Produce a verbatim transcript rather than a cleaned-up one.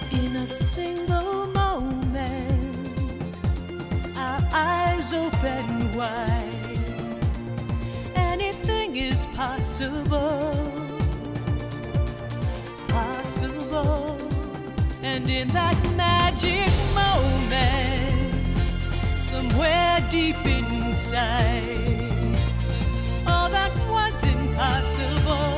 In a single moment, our eyes open wide. Anything is possible, possible. And in that magic moment, somewhere deep inside, all that was impossible